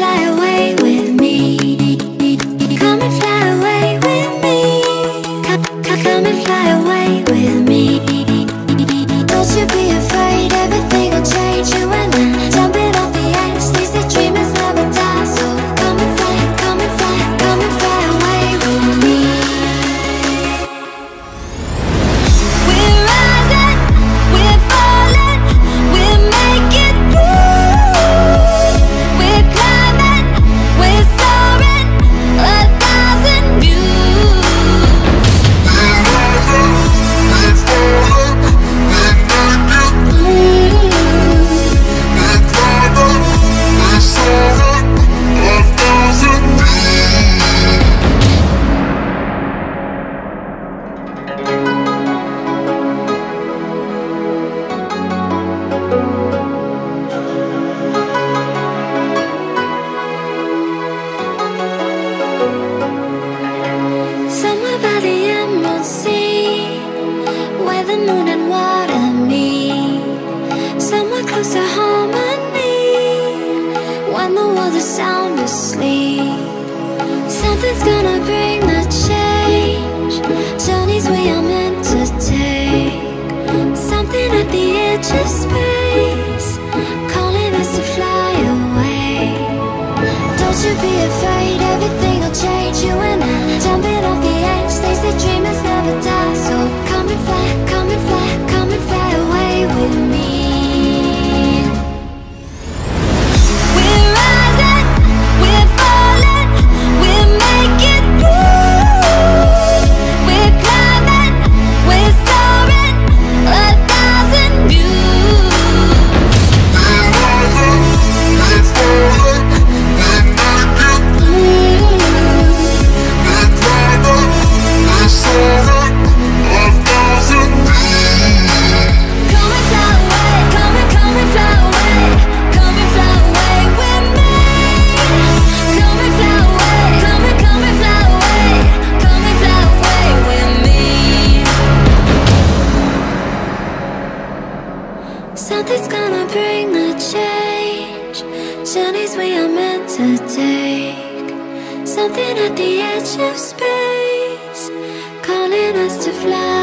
fly away with me. Come and fly away with me. Come and fly away with me. Don't you be afraid, everything will change. You and I, jumping off the edge. They say dreamers never die. So come and fly, come and fly, come and fly away with me. We're rising, we're falling, we're making through. We're climbing, we're soaring, 1,000 views. We're rising, we're falling, we're making through. We're climbing, we're soaring, 1,000 views. Somewhere by the emerald sea, where the moon and water meet. Somewhere close to harmony, when the world is sound asleep. Something's gonna bring the change, journeys we are meant to take. Something at the edge of space, calling us to fly away. Don't you be afraid, everything will change. You and I, jumping off the edge. They say dreamers never die. So come and fly, come and fly, come and fly away with me. We're rising, we're falling, we're making through. We're climbing, we're soaring, 1,000 views. We're rising, we're falling, we're making through. We're climbing, we're soaring, 1,000 views. Come and fly away, come and fly away, come and fly away with me. Come and fly away, come and fly away, come and fly away with me. Something's gonna bring the change, journeys we are meant to take. Something at the edge of space, calling us to fly